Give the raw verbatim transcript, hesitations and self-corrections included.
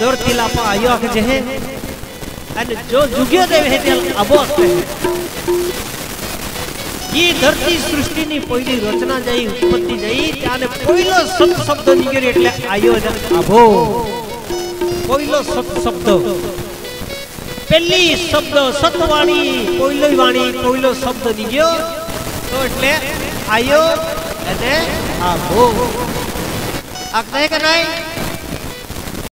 દોર થી લાપા આયો કે જે અને જો જુગ્યો દેવ હે તે અબો છે ये धरती सृष्टि ની પહેલી રચના જઈ ઉત્પત્તિ જઈ ત્યારે પહેલો સત શબ્દ નીકળ્યો એટલે આયો ને આભો પહેલો સત શબ્દ પહેલી શબ્દ સતવાણી પહેલો વાણી પહેલો શબ્દ નીકળ્યો તો એટલે આયો અને આભો આ કહે કે નહીં